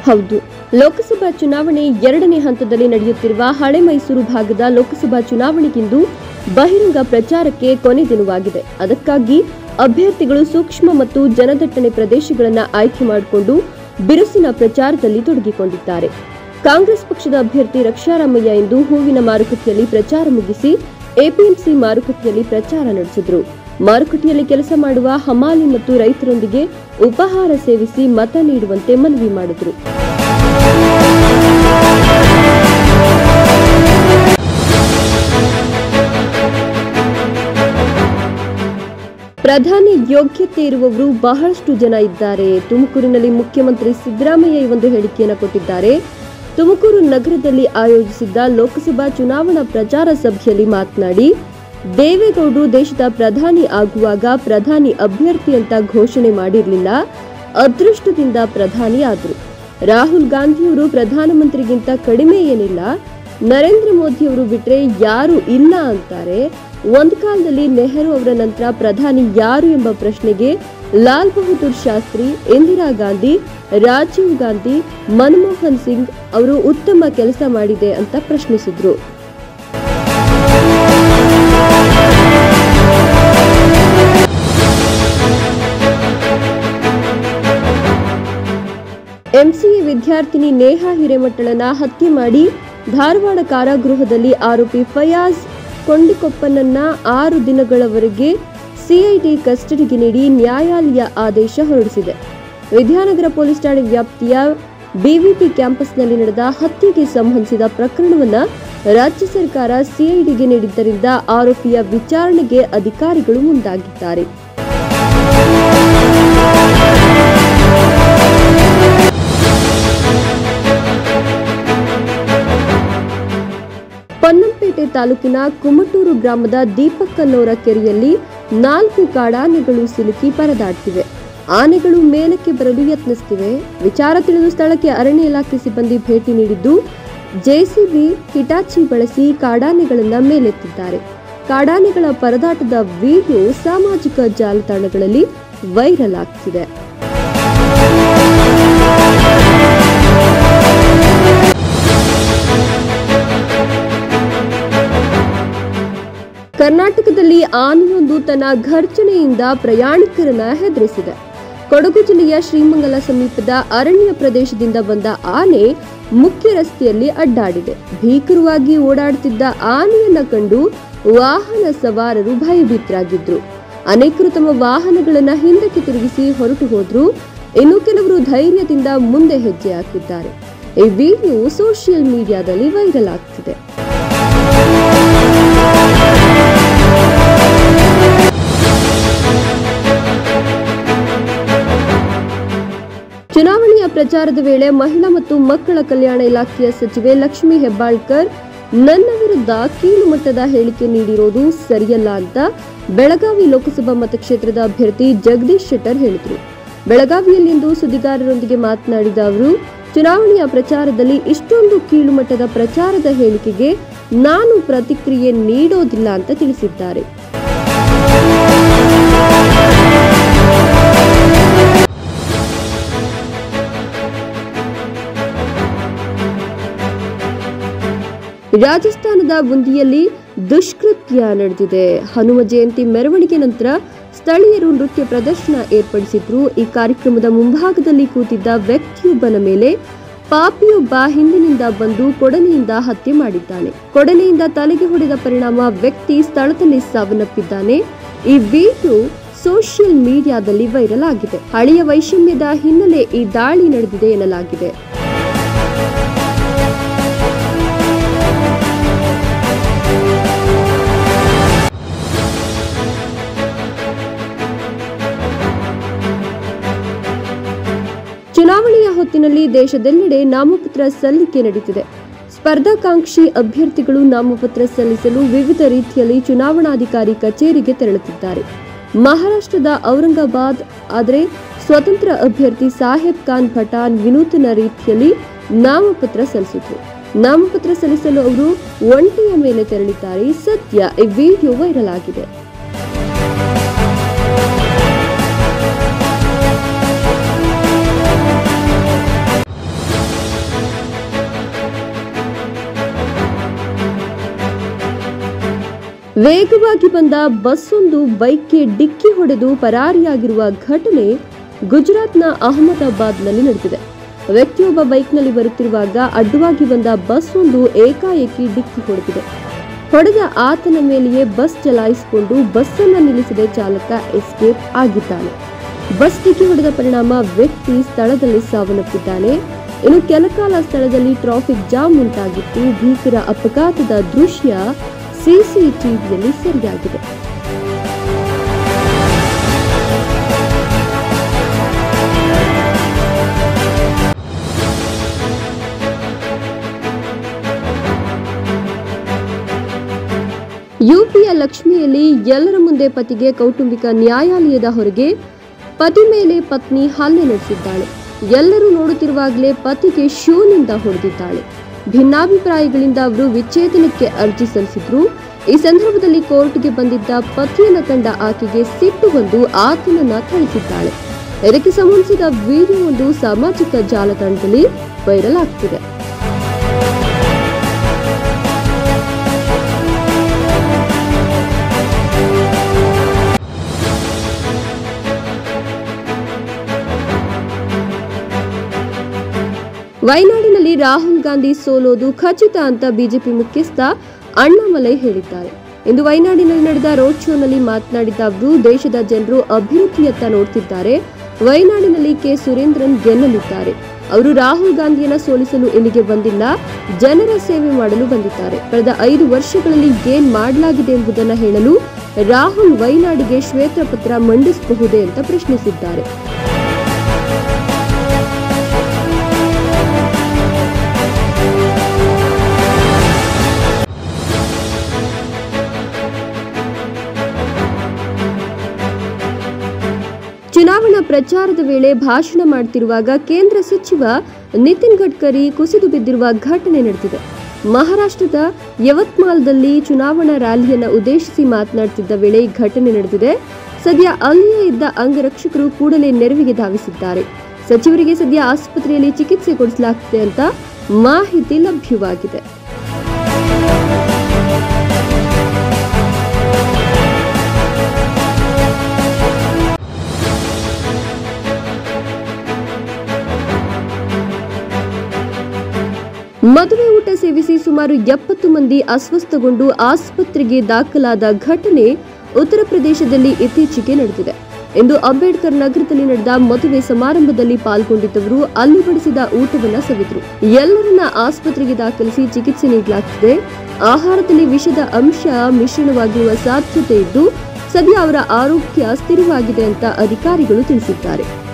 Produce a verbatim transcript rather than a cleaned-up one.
ಹೌದು, ಲೋಕಸಭಾ ಚುನಾವಣೆ ಎರಡನೇ ಹಂತದಲ್ಲಿ ನಡೆಯುತ್ತಿರುವ ಹಳೆ ಮೈಸೂರು ಭಾಗದ ಲೋಕಸಭಾ ಚುನಾವಣೆಗಿಂದು ಬಹಿರಂಗ ಪ್ರಚಾರಕ್ಕೆ ಕೊನೆ ದಿನವಾಗಿದೆ. ಅದಕ್ಕಾಗಿ ಅಭ್ಯರ್ಥಿಗಳು ಸೂಕ್ಷ್ಮ ಮತ್ತು ಜನದಟ್ಟಣೆ ಪ್ರದೇಶಗಳನ್ನು ಆಯ್ಕೆ ಮಾಡಿಕೊಂಡು ಬಿರುಸಿನ ಪ್ರಚಾರದಲ್ಲಿ ತೊಡಗಿಕೊಂಡಿದ್ದಾರೆ. ಕಾಂಗ್ರೆಸ್ ಪಕ್ಷದ ಅಭ್ಯರ್ಥಿ ರಕ್ಷಾರಾಮಯ್ಯ ಇಂದು ಹೂವಿನ ಮಾರುಕಟ್ಟೆಯಲ್ಲಿ ಪ್ರಚಾರ ಮುಗಿಸಿ ಎಪಿಎಂಸಿ ಮಾರುಕಟ್ಟೆಯಲ್ಲಿ ಪ್ರಚಾರ ನಡೆಸಿದರು. ಮಾರುಕಟ್ಟೆಯಲ್ಲಿ ಕೆಲಸ ಮಾಡುವ ಹಮಾಲಿ ಮತ್ತು ರೈತರೊಂದಿಗೆ ಉಪಹಾರ ಸೇವಿಸಿ ಮತ ನೀಡುವಂತೆ ಮನವಿ ಮಾಡಿದರು. ಪ್ರಧಾನಿ ಯೋಗ್ಯತೆ ಇರುವವರು ಬಹಳಷ್ಟು ಜನ ಇದ್ದಾರೆ. ತುಮಕೂರಿನಲ್ಲಿ ಮುಖ್ಯಮಂತ್ರಿ ಸಿದ್ದರಾಮಯ್ಯ ಈ ಒಂದು ಹೇಳಿಕೆಯನ್ನು ಕೊಟ್ಟಿದ್ದಾರೆ. ತುಮಕೂರು ನಗರದಲ್ಲಿ ಆಯೋಜಿಸಿದ್ದ ಲೋಕಸಭಾ ಚುನಾವಣಾ ಪ್ರಚಾರ ಸಭೆಯಲ್ಲಿ ಮಾತನಾಡಿ, ದೇವೇಗೌಡರು ದೇಶದ ಪ್ರಧಾನಿ ಆಗುವಾಗ ಪ್ರಧಾನಿ ಅಭ್ಯರ್ಥಿ ಅಂತ ಘೋಷಣೆ ಮಾಡಿರಲಿಲ್ಲ, ಅದೃಷ್ಟದಿಂದ ಪ್ರಧಾನಿ ಆದರು. ರಾಹುಲ್ ಗಾಂಧಿಯವರು ಪ್ರಧಾನಮಂತ್ರಿಗಿಂತ ಕಡಿಮೆ ಏನಿಲ್ಲ, ನರೇಂದ್ರ ಮೋದಿಯವರು ಬಿಟ್ರೆ ಯಾರು ಇಲ್ಲ ಅಂತಾರೆ. ಒಂದು ಕಾಲದಲ್ಲಿ ನೆಹರು ಅವರ ನಂತರ ಪ್ರಧಾನಿ ಯಾರು ಎಂಬ ಪ್ರಶ್ನೆಗೆ ಲಾಲ್ ಬಹದ್ದೂರ್ ಶಾಸ್ತ್ರಿ, ಇಂದಿರಾ ಗಾಂಧಿ, ರಾಜೀವ್ ಗಾಂಧಿ, ಮನಮೋಹನ್ ಸಿಂಗ್ ಅವರು ಉತ್ತಮ ಕೆಲಸ ಮಾಡಿದೆ ಅಂತ ಪ್ರಶ್ನಿಸಿದ್ರು. ಎಂಸಿಎ ವಿದ್ಯಾರ್ಥಿನಿ ನೇಹಾ ಹಿರೇಮಠಳನ್ನ ಹತ್ಯೆ ಮಾಡಿ ಧಾರವಾಡ ಕಾರಾಗೃಹದಲ್ಲಿ ಆರೋಪಿ ಫಯಾಜ್ ಕೊಂಡಿಕೊಪ್ಪನನ್ನ ಆರು ದಿನಗಳವರೆಗೆ ಸಿಐಡಿ ಕಸ್ಟಡಿಗೆ ನೀಡಿ ನ್ಯಾಯಾಲಯ ಆದೇಶ ಹೊರಡಿಸಿದೆ. ವಿದ್ಯಾನಗರ ಪೊಲೀಸ್ ಠಾಣೆ ವ್ಯಾಪ್ತಿಯ ಬಿವಿಟಿ ಕ್ಯಾಂಪಸ್ನಲ್ಲಿ ನಡೆದ ಹತ್ಯೆಗೆ ಸಂಬಂಧಿಸಿದ ಪ್ರಕರಣವನ್ನು ರಾಜ್ಯ ಸರ್ಕಾರ ಸಿಐಡಿಗೆ ನೀಡಿದ್ದರಿಂದ ಆರೋಪಿಯ ವಿಚಾರಣೆಗೆ ಅಧಿಕಾರಿಗಳು ಮುಂದಾಗಿದ್ದಾರೆ. ಪೊನ್ನಂಪೇಟೆ ತಾಲೂಕಿನ ಕುಮಟೂರು ಗ್ರಾಮದ ದೀಪಕ್ಕನವರ ಕೆರೆಯಲ್ಲಿ ನಾಲ್ಕು ಕಾಡಾನೆಗಳು ಸಿಲುಕಿ ಪರದಾಡ್ತಿವೆ. ಆನೆಗಳು ಮೇಲಕ್ಕೆ ಬರಲು ಯತ್ನಿಸುತ್ತಿವೆ. ವಿಚಾರ ತಿಳಿದು ಸ್ಥಳಕ್ಕೆ ಅರಣ್ಯ ಇಲಾಖೆ ಸಿಬ್ಬಂದಿ ಭೇಟಿ ನೀಡಿದ್ದು ಜೆಸಿಬಿ, ಹಿಟಾಚಿ ಬಳಸಿ ಕಾಡಾನೆಗಳನ್ನ ಮೇಲೆತ್ತಿದ್ದಾರೆ. ಕಾಡಾನೆಗಳ ಪರದಾಟದ ವಿಡಿಯೋ ಸಾಮಾಜಿಕ ಜಾಲತಾಣಗಳಲ್ಲಿ ವೈರಲ್ ಆಗ್ತಿದೆ. ಕರ್ನಾಟಕದಲ್ಲಿ ಆನೆಯೊಂದು ತನ್ನ ಘರ್ಜನೆಯಿಂದ ಪ್ರಯಾಣಿಕರನ್ನ ಹೆದರಿಸಿದೆ. ಕೊಡಗು ಜಿಲ್ಲೆಯ ಶ್ರೀಮಂಗಲ ಸಮೀಪದ ಅರಣ್ಯ ಪ್ರದೇಶದಿಂದ ಬಂದ ಆನೆ ಮುಖ್ಯ ರಸ್ತೆಯಲ್ಲಿ ಅಡ್ಡಾಡಿದೆ. ಭೀಕರವಾಗಿ ಓಡಾಡುತ್ತಿದ್ದ ಆನೆಯನ್ನ ಕಂಡು ವಾಹನ ಸವಾರರು ಭಯಭೀತರಾಗಿದ್ರು. ಅನೇಕರು ತಮ್ಮ ವಾಹನಗಳನ್ನ ಹಿಂದಕ್ಕೆ ತಿರುಗಿಸಿ ಹೊರಟು ಹೋದ್ರು. ಇನ್ನು ಕೆಲವರು ಧೈರ್ಯದಿಂದ ಮುಂದೆ ಹೆಜ್ಜೆ ಹಾಕಿದ್ದಾರೆ. ಈ ವಿಡಿಯೋ ಸೋಷಿಯಲ್ ಮೀಡಿಯಾದಲ್ಲಿ ವೈರಲ್ ಆಗ್ತಿದೆ. ಚುನಾವಣೆಯ ಪ್ರಚಾರದ ವೇಳೆ ಮಹಿಳಾ ಮತ್ತು ಮಕ್ಕಳ ಕಲ್ಯಾಣ ಇಲಾಖೆಯ ಸಚಿವೆ ಲಕ್ಷ್ಮೀ ಹೆಬ್ಬಾಳ್ಕರ್ ನನ್ನ ವಿರುದ್ಧ ಕೀಳು ಮಟ್ಟದ ಹೇಳಿಕೆ ನೀಡಿರೋದು ಸರಿಯಲ್ಲ ಅಂತ ಬೆಳಗಾವಿ ಲೋಕಸಭಾ ಮತಕ್ಷೇತ್ರದ ಅಭ್ಯರ್ಥಿ ಜಗದೀಶ್ ಶೆಟ್ಟರ್ ಹೇಳಿದರು. ಬೆಳಗಾವಿಯಲ್ಲಿಂದು ಸುದ್ದಿಗಾರರೊಂದಿಗೆ ಮಾತನಾಡಿದ ಅವರು, ಚುನಾವಣೆಯ ಪ್ರಚಾರದಲ್ಲಿ ಇಷ್ಟೊಂದು ಕೀಳು ಮಟ್ಟದ ಪ್ರಚಾರದ ಹೇಳಿಕೆಗೆ ನಾನು ಪ್ರತಿಕ್ರಿಯೆ ನೀಡೋದಿಲ್ಲ ಅಂತ ತಿಳಿಸಿದ್ದಾರೆ. ರಾಜಸ್ಥಾನದ ಬುಂದಿಯಲ್ಲಿ ದುಷ್ಕೃತ್ಯ ನಡೆದಿದೆ. ಹನುಮ ಜಯಂತಿ ಮೆರವಣಿಗೆ ನಂತರ ಸ್ಥಳೀಯರು ನೃತ್ಯ ಪ್ರದರ್ಶನ ಏರ್ಪಡಿಸಿದ್ರು. ಈ ಕಾರ್ಯಕ್ರಮದ ಮುಂಭಾಗದಲ್ಲಿ ಕೂತಿದ್ದ ವ್ಯಕ್ತಿಯೊಬ್ಬನ ಮೇಲೆ ಪಾಪಿಯೊಬ್ಬ ಹಿಂದಿನಿಂದ ಬಂದು ಕೊಡಲಿಯಿಂದ ಹತ್ಯೆ ಮಾಡಿದ್ದಾನೆ. ಕೊಡಲಿಯಿಂದ ತಲೆಗೆ ಹೊಡೆದ ಪರಿಣಾಮ ವ್ಯಕ್ತಿ ಸ್ಥಳದಲ್ಲಿ ಸಾವನ್ನಪ್ಪಿದ್ದಾನೆ. ಈ ವಿಡಿಯೋ ಸೋಷಿಯಲ್ ಮೀಡಿಯಾದಲ್ಲಿ ವೈರಲ್ ಆಗಿದೆ. ಹಳೆಯ ವೈಷಮ್ಯದ ಹಿನ್ನೆಲೆ ಈ ದಾಳಿ ನಡೆದಿದೆ ಎನ್ನಲಾಗಿದೆ. ಚುನಾವಣೆಯ ಹೊತ್ತಿನಲ್ಲಿ ದೇಶದೆಲ್ಲೆಡೆ ನಾಮಪತ್ರ ಸಲ್ಲಿಕೆ ನಡೆದಿದೆ. ಸ್ಪರ್ಧಾಕಾಂಕ್ಷಿ ಅಭ್ಯರ್ಥಿಗಳು ನಾಮಪತ್ರ ಸಲ್ಲಿಸಲು ವಿವಿಧ ರೀತಿಯಲ್ಲಿ ಚುನಾವಣಾಧಿಕಾರಿ ಕಚೇರಿಗೆ ತೆರಳುತ್ತಿದ್ದಾರೆ. ಮಹಾರಾಷ್ಟ್ರದ ಔರಂಗಾಬಾದ್ ಆದರೆ ಸ್ವತಂತ್ರ ಅಭ್ಯರ್ಥಿ ಸಾಹೇಬ್ ಖಾನ್ ಪಠಾಣ್ ವಿನೂತನ ರೀತಿಯಲ್ಲಿ ನಾಮಪತ್ರ ಸಲ್ಲಿಸಿದ್ರು. ನಾಮಪತ್ರ ಸಲ್ಲಿಸಲು ಅವರು ಒಂಟೆಯ ಮೇಲೆ ತೆರಳಿದ್ದಾರೆ. ಸದ್ಯ ಈ ವಿಡಿಯೋ ವೈರಲ್ ಆಗಿದೆ. ವೇಗವಾಗಿ ಬಂದ ಬಸ್ಸೊಂದು ಬೈಕ್ಗೆ ಡಿಕ್ಕಿ ಹೊಡೆದು ಪರಾರಿಯಾಗಿರುವ ಘಟನೆ ಗುಜರಾತ್ನ ಅಹಮದಾಬಾದ್ನಲ್ಲಿ ನಡೆದಿದೆ. ವ್ಯಕ್ತಿಯೊಬ್ಬ ಬೈಕ್ನಲ್ಲಿ ಬರುತ್ತಿರುವಾಗ ಅಡ್ಡವಾಗಿ ಬಂದ ಬಸ್ ಒಂದು ಏಕಾಏಕಿ ಡಿಕ್ಕಿ ಹೊಡೆದಿದೆ. ಹೊಡೆದ ಆತನ ಮೇಲೆಯೇ ಬಸ್ ಚಲಾಯಿಸಿಕೊಂಡು ಬಸ್ಸನ್ನು ನಿಲ್ಲಿಸಿದ ಚಾಲಕ ಎಸ್ಕೇಪ್ ಆಗಿದ್ದಾನೆ. ಬಸ್ ಡಿಕ್ಕಿ ಹೊಡೆದ ಪರಿಣಾಮ ವ್ಯಕ್ತಿ ಸ್ಥಳದಲ್ಲಿ ಸಾವನ್ನಪ್ಪಿದ್ದಾನೆ. ಇನ್ನು ಕೆಲಕಾಲ ಸ್ಥಳದಲ್ಲಿ ಟ್ರಾಫಿಕ್ ಜಾಮ್ ಉಂಟಾಗಿತ್ತು. ಭೀಕರ ಅಪಘಾತದ ದೃಶ್ಯ ಸಿಸಿಟಿವಿಯಲ್ಲಿ ಸೆರೆಯಾಗಿದೆ. ಯುಪಿಯ ಲಕ್ಷ್ಮಿಯಲ್ಲಿ ಎಲ್ಲರ ಮುಂದೆ ಪತಿಗೆ ಕೌಟುಂಬಿಕ ನ್ಯಾಯಾಲಯದ ಹೊರಗೆ ಪತಿ ಮೇಲೆ ಪತ್ನಿ ಹಲ್ಲೆ ನಡೆಸಿದ್ದಾಳೆ. ಎಲ್ಲರೂ ನೋಡುತ್ತಿರುವಾಗಲೇ ಪತಿಗೆ ಶೂನಿಂದ ಹೊಡೆದಿದ್ದಾಳೆ. ಭಿನ್ನಾಭಿಪ್ರಾಯಗಳಿಂದ ಅವರು ವಿಚ್ಛೇದನಕ್ಕೆ ಅರ್ಜಿ ಸಲ್ಲಿಸಿದ್ರು. ಈ ಸಂದರ್ಭದಲ್ಲಿ ಕೋರ್ಟ್ಗೆ ಬಂದಿದ್ದ ಪತಿಯನ್ನು ಕಂಡ ಆಕೆಗೆ ಸಿಟ್ಟು ಬಂದು ಆತನನ್ನ ಥಳಿಸಿದ್ದಾಳೆ. ಇದಕ್ಕೆ ಸಂಬಂಧಿಸಿದ ವಿಡಿಯೋ ಒಂದು ಸಾಮಾಜಿಕ ಜಾಲತಾಣದಲ್ಲಿ ವೈರಲ್ ಆಗ್ತಿದೆ. ವಯನಾಡಿನಲ್ಲಿ ರಾಹುಲ್ ಗಾಂಧಿ ಸೋಲೋದು ಖಚಿತ ಅಂತ ಬಿಜೆಪಿ ಮುಖ್ಯಸ್ಥ ಅಣ್ಣಾಮಲೈ ಹೇಳಿದ್ದಾರೆ. ಇಂದು ವಯನಾಡಿನಲ್ಲಿ ನಡೆದ ರೋಡ್ ಶೋನಲ್ಲಿ ಮಾತನಾಡಿದ ಅವರು, ದೇಶದ ಜನರು ಅಭಿವೃದ್ಧಿಯತ್ತ ನೋಡ್ತಿದ್ದಾರೆ. ವಯನಾಡಿನಲ್ಲಿ ಕೆ ಸುರೇಂದ್ರನ್ ಗೆಲ್ಲಲಿದ್ದಾರೆ. ಅವರು ರಾಹುಲ್ ಗಾಂಧಿಯನ್ನ ಸೋಲಿಸಲು ಇಲ್ಲಿಗೆ ಬಂದಿಲ್ಲ, ಜನರ ಸೇವೆ ಮಾಡಲು ಬಂದಿದ್ದಾರೆ. ಕಳೆದ ಐದು ವರ್ಷಗಳಲ್ಲಿ ಏನ್ ಮಾಡಲಾಗಿದೆ ಎಂಬುದನ್ನು ಹೇಳಲು ರಾಹುಲ್ ವಯನಾಡಿಗೆ ಶ್ವೇತಪತ್ರ ಮಂಡಿಸಬಹುದೇ ಅಂತ ಪ್ರಶ್ನಿಸಿದ್ದಾರೆ. ಚುನಾವಣಾ ಪ್ರಚಾರದ ವೇಳೆ ಭಾಷಣ ಮಾಡುತ್ತಿರುವಾಗ ಕೇಂದ್ರ ಸಚಿವ ನಿತಿನ್ ಗಡ್ಕರಿ ಕುಸಿದು ಬಿದ್ದಿರುವ ಘಟನೆ ನಡೆದಿದೆ. ಮಹಾರಾಷ್ಟ್ರದ ಯವತ್ಮಾಲ್ದಲ್ಲಿ ಚುನಾವಣಾ ರ್ಯಾಲಿಯನ್ನು ಉದ್ದೇಶಿಸಿ ಮಾತನಾಡುತ್ತಿದ್ದ ವೇಳೆ ಈ ಘಟನೆ ನಡೆದಿದೆ. ಸದ್ಯ ಅಲ್ಲಿಯೇ ಇದ್ದ ಅಂಗರಕ್ಷಕರು ಕೂಡಲೇ ನೆರವಿಗೆ ಧಾವಿಸಿದ್ದಾರೆ. ಸಚಿವರಿಗೆ ಸದ್ಯ ಆಸ್ಪತ್ರೆಯಲ್ಲಿ ಚಿಕಿತ್ಸೆ ಕೊಡಿಸಲಾಗುತ್ತಿದೆ ಅಂತ ಮಾಹಿತಿ ಲಭ್ಯವಾಗಿದೆ. ಮದುವೆ ಊಟ ಸೇವಿಸಿ ಸುಮಾರು ಎಪ್ಪತ್ತು ಮಂದಿ ಅಸ್ವಸ್ಥಗೊಂಡು ಆಸ್ಪತ್ರೆಗೆ ದಾಖಲಾದ ಘಟನೆ ಉತ್ತರ ಪ್ರದೇಶದಲ್ಲಿ ಇತ್ತೀಚೆಗೆ ನಡೆದಿದೆ. ಇಂದು ಅಂಬೇಡ್ಕರ್ ನಗರದಲ್ಲಿ ನಡೆದ ಮದುವೆ ಸಮಾರಂಭದಲ್ಲಿ ಪಾಲ್ಗೊಂಡಿದ್ದವರು ಅಲ್ಲಿ ಬಡಿಸಿದ ಊಟವನ್ನ ಸವಿದ್ರು. ಎಲ್ಲರನ್ನ ಆಸ್ಪತ್ರೆಗೆ ದಾಖಲಿಸಿ ಚಿಕಿತ್ಸೆ ನೀಡಲಾಗುತ್ತಿದೆ. ಆಹಾರದಲ್ಲಿ ವಿಷದ ಅಂಶ ಮಿಶ್ರಣವಾಗಿರುವ ಸಾಧ್ಯತೆ ಇದ್ದು ಸದ್ಯ ಅವರ ಆರೋಗ್ಯ ಸ್ಥಿರವಾಗಿದೆ ಅಂತ ಅಧಿಕಾರಿಗಳು ತಿಳಿಸಿದ್ದಾರೆ.